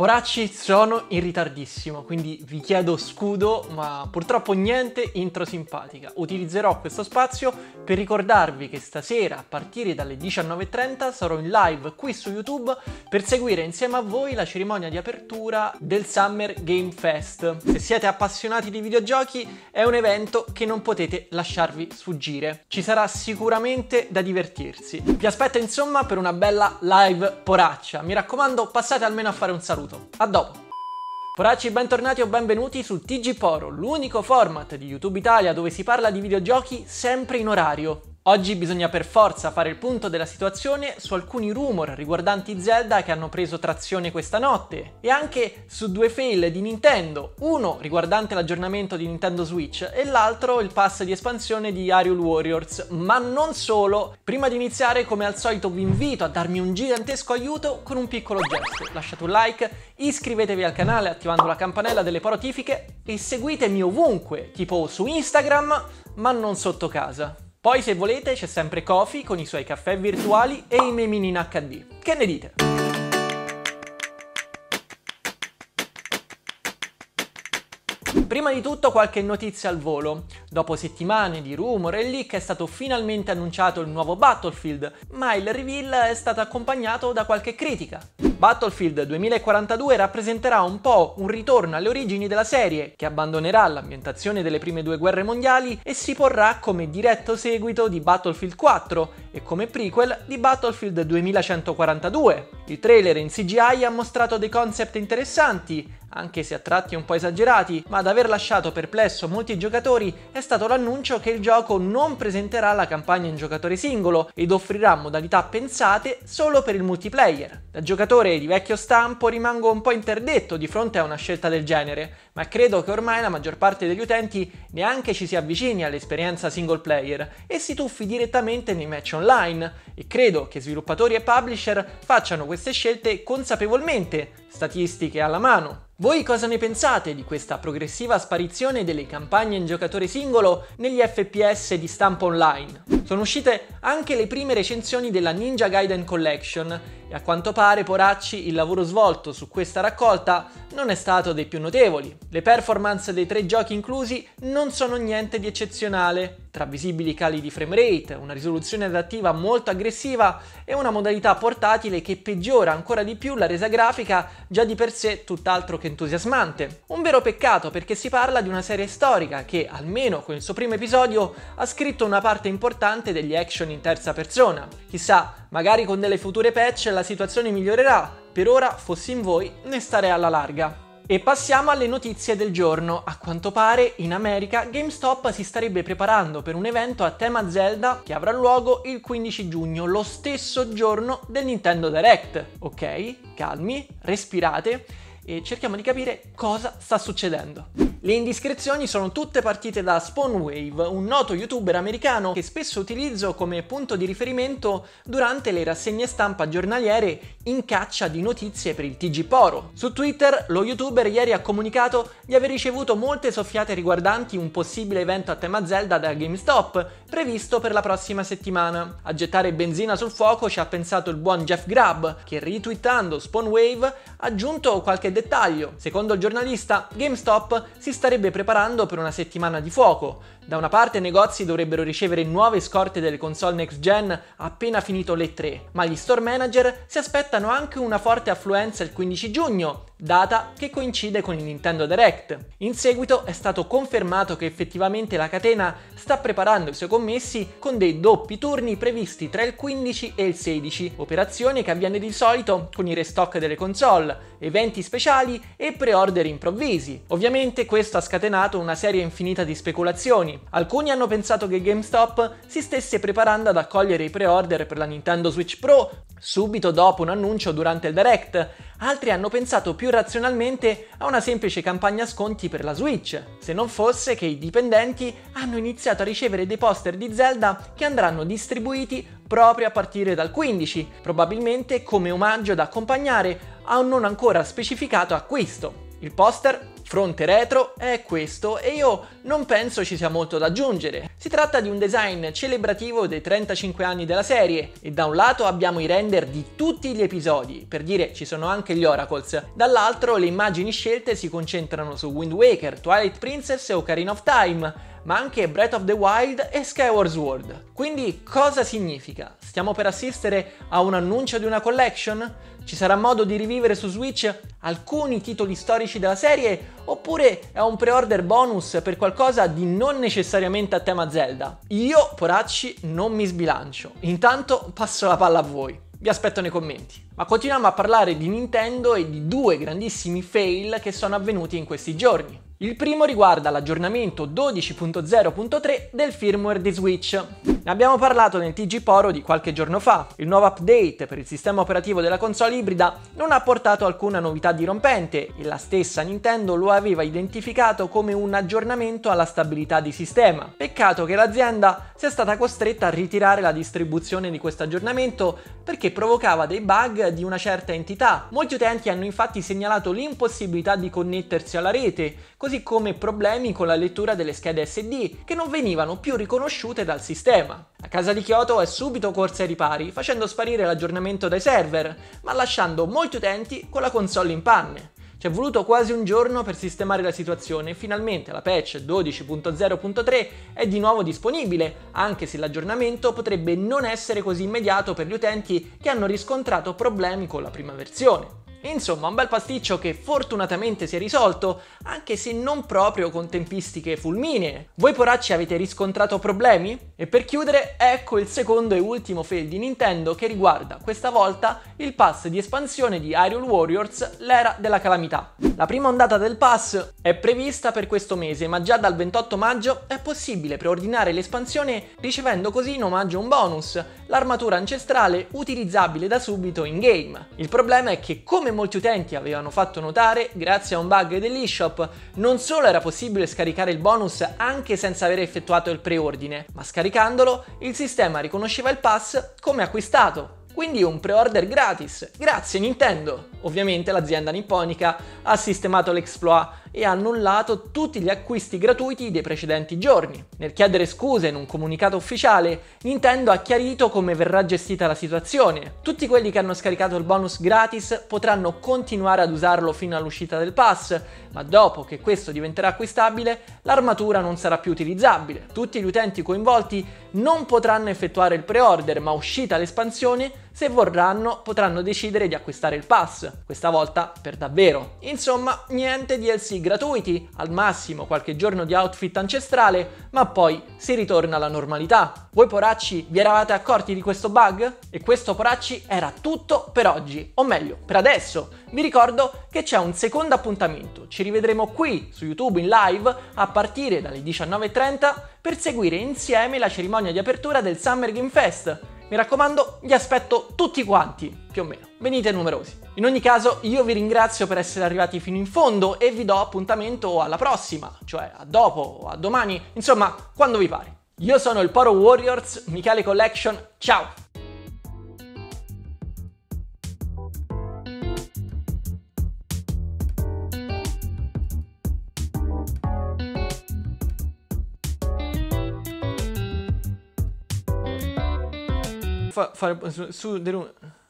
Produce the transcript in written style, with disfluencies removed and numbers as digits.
Poracci, sono in ritardissimo, quindi vi chiedo scudo, ma purtroppo niente intro simpatica. Utilizzerò questo spazio per ricordarvi che stasera, a partire dalle 19:30, sarò in live qui su YouTube per seguire insieme a voi la cerimonia di apertura del Summer Game Fest. Se siete appassionati di videogiochi, è un evento che non potete lasciarvi sfuggire. Ci sarà sicuramente da divertirsi. Vi aspetto insomma per una bella live poraccia. Mi raccomando, passate almeno a fare un saluto. A dopo! Poracci, bentornati o benvenuti su TG Poro, l'unico format di YouTube Italia dove si parla di videogiochi sempre in orario. Oggi bisogna per forza fare il punto della situazione su alcuni rumor riguardanti Zelda che hanno preso trazione questa notte e anche su due fail di Nintendo, uno riguardante l'aggiornamento di Nintendo Switch e l'altro il pass di espansione di Hyrule Warriors, ma non solo. Prima di iniziare, come al solito, vi invito a darmi un gigantesco aiuto con un piccolo gesto. Lasciate un like, iscrivetevi al canale attivando la campanella delle notifiche e seguitemi ovunque, tipo su Instagram, ma non sotto casa. Poi, se volete, c'è sempre Ko-fi con i suoi caffè virtuali e i memini in HD. Che ne dite? Prima di tutto qualche notizia al volo. Dopo settimane di rumor e leak è stato finalmente annunciato il nuovo Battlefield, ma il reveal è stato accompagnato da qualche critica. Battlefield 2042 rappresenterà un po' un ritorno alle origini della serie, che abbandonerà l'ambientazione delle prime due guerre mondiali e si porrà come diretto seguito di Battlefield 4 e come prequel di Battlefield 2142. Il trailer in CGI ha mostrato dei concept interessanti, anche se a tratti un po' esagerati, ma ad aver lasciato perplesso molti giocatori è stato l'annuncio che il gioco non presenterà la campagna in giocatore singolo ed offrirà modalità pensate solo per il multiplayer. Da giocatore di vecchio stampo rimango un po' interdetto di fronte a una scelta del genere, ma credo che ormai la maggior parte degli utenti neanche ci si avvicini all'esperienza single player e si tuffi direttamente nei match online, e credo che sviluppatori e publisher facciano queste scelte consapevolmente, statistiche alla mano. Voi cosa ne pensate di questa progressiva sparizione delle campagne in giocatore singolo negli FPS di stampo online? Sono uscite anche le prime recensioni della Ninja Gaiden Collection e a quanto pare, poracci, il lavoro svolto su questa raccolta non è stato dei più notevoli. Le performance dei tre giochi inclusi non sono niente di eccezionale, tra visibili cali di framerate, una risoluzione adattiva molto aggressiva e una modalità portatile che peggiora ancora di più la resa grafica già di per sé tutt'altro che entusiasmante. Un vero peccato, perché si parla di una serie storica che, almeno con il suo primo episodio, ha scritto una parte importante degli action in terza persona. Chissà, magari con delle future patch la situazione migliorerà. Per ora, fossi in voi, ne starei alla larga. E passiamo alle notizie del giorno. A quanto pare in America GameStop si starebbe preparando per un evento a tema Zelda che avrà luogo il 15 giugno, lo stesso giorno del Nintendo Direct. Ok, calmi, respirate e cerchiamo di capire cosa sta succedendo. Le indiscrezioni sono tutte partite da Spawnwave, un noto youtuber americano che spesso utilizzo come punto di riferimento durante le rassegne stampa giornaliere in caccia di notizie per il TG Poro. Su Twitter lo youtuber ieri ha comunicato di aver ricevuto molte soffiate riguardanti un possibile evento a tema Zelda da GameStop previsto per la prossima settimana. A gettare benzina sul fuoco ci ha pensato il buon Jeff Grubb, che retweetando Spawnwave ha aggiunto qualche dettaglio. Secondo il giornalista, GameStop si starebbe preparando per una settimana di fuoco. Da una parte i negozi dovrebbero ricevere nuove scorte delle console next gen appena finito l'E3, ma gli store manager si aspettano anche una forte affluenza il 15 giugno, data che coincide con il Nintendo Direct. In seguito è stato confermato che effettivamente la catena sta preparando i suoi commessi con dei doppi turni previsti tra il 15 e il 16, operazione che avviene di solito con i restock delle console, eventi speciali e pre-order improvvisi. Ovviamente questo ha scatenato una serie infinita di speculazioni. Alcuni hanno pensato che GameStop si stesse preparando ad accogliere i pre-order per la Nintendo Switch Pro subito dopo un annuncio durante il Direct, altri hanno pensato più razionalmente a una semplice campagna sconti per la Switch, se non fosse che i dipendenti hanno iniziato a ricevere dei poster di Zelda che andranno distribuiti proprio a partire dal 15, probabilmente come omaggio da accompagnare a un non ancora specificato acquisto. Il poster fronte retro è questo e io non penso ci sia molto da aggiungere. Si tratta di un design celebrativo dei 35 anni della serie e da un lato abbiamo i render di tutti gli episodi, per dire ci sono anche gli Oracles, dall'altro le immagini scelte si concentrano su Wind Waker, Twilight Princess e Ocarina of Time, ma anche Breath of the Wild e Skyward Sword. Quindi cosa significa? Stiamo per assistere a un annuncio di una collection? Ci sarà modo di rivivere su Switch alcuni titoli storici della serie oppure è un pre-order bonus per qualcosa di non necessariamente a tema Zelda? Io, poracci, non mi sbilancio. Intanto passo la palla a voi. Vi aspetto nei commenti. Ma continuiamo a parlare di Nintendo e di due grandissimi fail che sono avvenuti in questi giorni. Il primo riguarda l'aggiornamento 12.0.3 del firmware di Switch. Ne abbiamo parlato nel TG Poro di qualche giorno fa. Il nuovo update per il sistema operativo della console ibrida non ha portato alcuna novità dirompente e la stessa Nintendo lo aveva identificato come un aggiornamento alla stabilità di sistema. Peccato che l'azienda sia stata costretta a ritirare la distribuzione di questo aggiornamento perché provocava dei bug di una certa entità. Molti utenti hanno infatti segnalato l'impossibilità di connettersi alla rete, così come problemi con la lettura delle schede SD che non venivano più riconosciute dal sistema. La casa di Kyoto è subito corsa ai ripari, facendo sparire l'aggiornamento dai server, ma lasciando molti utenti con la console in panne. Ci è voluto quasi un giorno per sistemare la situazione e finalmente la patch 12.0.3 è di nuovo disponibile, anche se l'aggiornamento potrebbe non essere così immediato per gli utenti che hanno riscontrato problemi con la prima versione. Insomma, un bel pasticcio che fortunatamente si è risolto, anche se non proprio con tempistiche fulminee. Voi poracci avete riscontrato problemi? E per chiudere, ecco il secondo e ultimo fail di Nintendo che riguarda questa volta il pass di espansione di Hyrule Warriors, l'era della calamità. La prima ondata del pass è prevista per questo mese, ma già dal 28 maggio è possibile preordinare l'espansione ricevendo così in omaggio un bonus, l'armatura ancestrale utilizzabile da subito in game. Il problema è che, come molti utenti avevano fatto notare, grazie a un bug dell'eShop, non solo era possibile scaricare il bonus anche senza aver effettuato il preordine, ma scaricandolo il sistema riconosceva il pass come acquistato. Quindi un pre-order gratis. Grazie Nintendo! Ovviamente l'azienda nipponica ha sistemato l'exploit e ha annullato tutti gli acquisti gratuiti dei precedenti giorni. Nel chiedere scuse in un comunicato ufficiale, Nintendo ha chiarito come verrà gestita la situazione. Tutti quelli che hanno scaricato il bonus gratis potranno continuare ad usarlo fino all'uscita del pass, ma dopo che questo diventerà acquistabile, l'armatura non sarà più utilizzabile. Tutti gli utenti coinvolti non potranno effettuare il pre-order, ma uscita l'espansione, se vorranno potranno decidere di acquistare il pass, questa volta per davvero. Insomma, niente DLC gratuiti, al massimo qualche giorno di outfit ancestrale, ma poi si ritorna alla normalità. Voi poracci vi eravate accorti di questo bug? E questo poracci era tutto per oggi, o meglio, per adesso. Vi ricordo che c'è un secondo appuntamento, ci rivedremo qui su YouTube in live a partire dalle 19:30 per seguire insieme la cerimonia di apertura del Summer Game Fest. Mi raccomando, vi aspetto tutti quanti, più o meno. Venite numerosi. In ogni caso, io vi ringrazio per essere arrivati fino in fondo e vi do appuntamento alla prossima, cioè a dopo o a domani, insomma, quando vi pare. Io sono il Poro Warriors, Michele Collection, ciao! Fare su